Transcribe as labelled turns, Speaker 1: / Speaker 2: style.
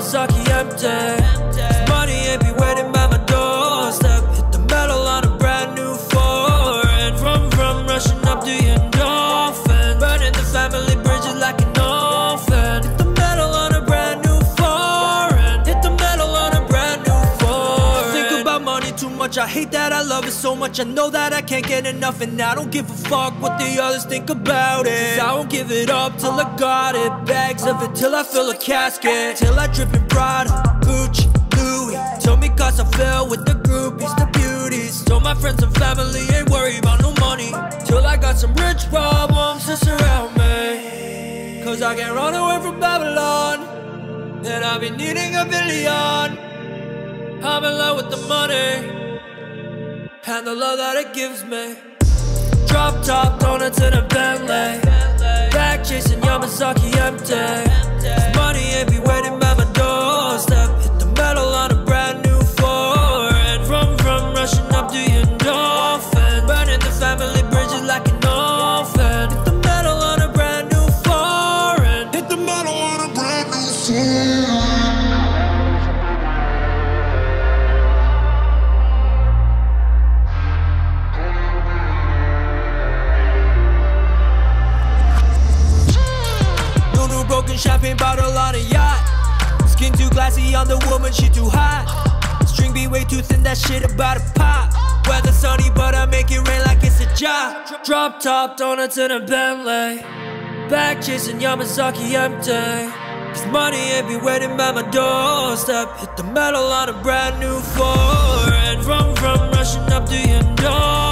Speaker 1: Yamazaki empty. Money ain't be waiting by my doorstep. Hit the metal on a brand new foreign. Vroom, rushing up the endorphins. Burning the family bridges like an orphan. Hit the metal on a brand new foreign. Hit the metal on a brand new foreign. Think about money too much, I hate that I love it so much. I know that I can't get enough, and I don't give a fuck what the others think about it. 'Cause I won't give it up till I got it. Bags of it till I fill a casket. Till I drip in Prada, Gucci, Louis. Till me cause I fell with the groupies, the beauties. Told my friends and family ain't worried about no money. Till I got some rich problems to surround me. 'Cause I can't run away from Babylon, and I've been needing a billion. I'm in love with the money and the love that it gives me. Drop top, donut to the Bentley. Back chasing Yamazaki empty. 'Cause money ain't be waiting by my doorstep. Hit the metal on a brand new foreign. Vroom, rushing up the endorphins. Burning the family bridges like an orphan. Hit the metal on a brand new foreign. Hit the metal on a brand new foreign. Broken champagne bottle on a yacht. Skin too glassy on the woman, she too hot. String be way too thin, that shit about to pop. Weather sunny, but I make it rain like it's a job. Drop top, donut to the Bentley. Back chasing Yamazaki empty. 'Cause money ain't be waiting by my doorstep. Hit the metal on a brand new foreign. Vroom, rushing up the indoor.